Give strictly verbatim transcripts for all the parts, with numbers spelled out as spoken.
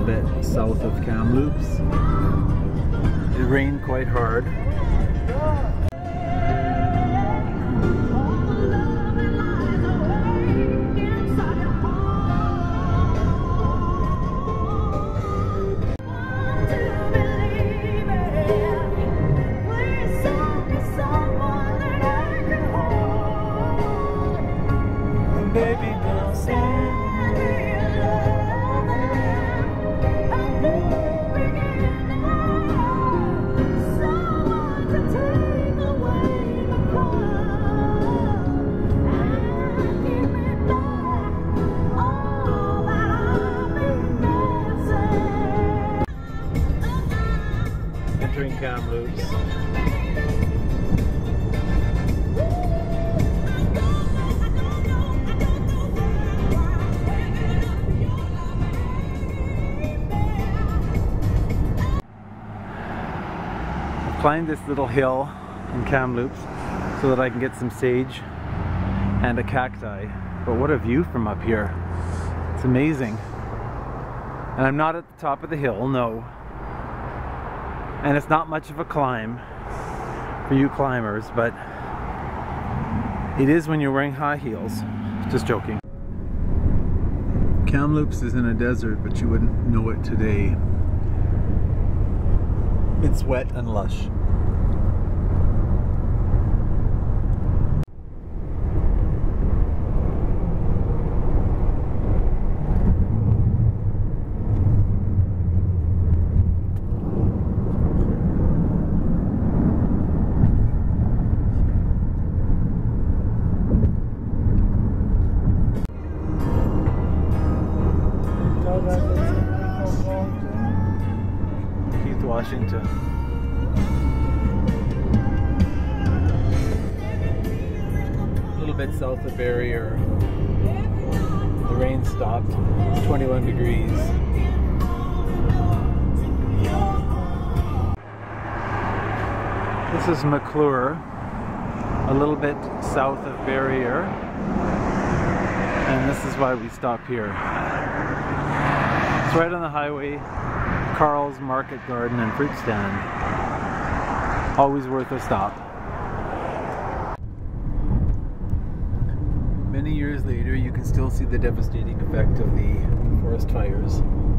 bit south of Kamloops. It rained quite hard. Entering Kamloops. I've climbed this little hill in Kamloops so that I can get some sage and a cacti. But what a view from up here. It's amazing. And I'm not at the top of the hill, no. And it's not much of a climb for you climbers, but it is when you're wearing high heels. Just joking. Kamloops is in a desert, but you wouldn't know it today. It's wet and lush. Washington. A little bit south of Barriere. The rain stopped. It's twenty-one degrees. This is McClure, a little bit south of Barriere. And this is why we stop here. It's right on the highway. Carl's Market Garden and Fruit Stand. Always worth a stop. Many years later, you can still see the devastating effect of the forest fires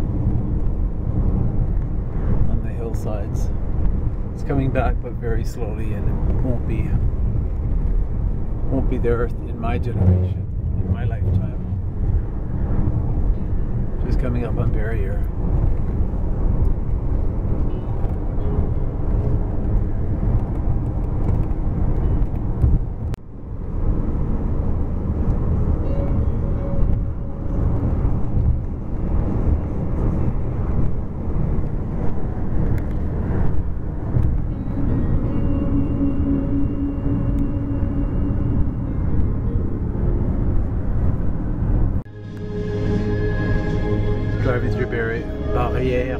on the hillsides. It's coming back, but very slowly, and it won't be won't be there in my generation, in my lifetime. Just coming up on Barriere. Driving through Barriere.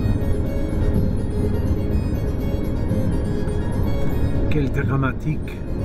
Quel dramatique.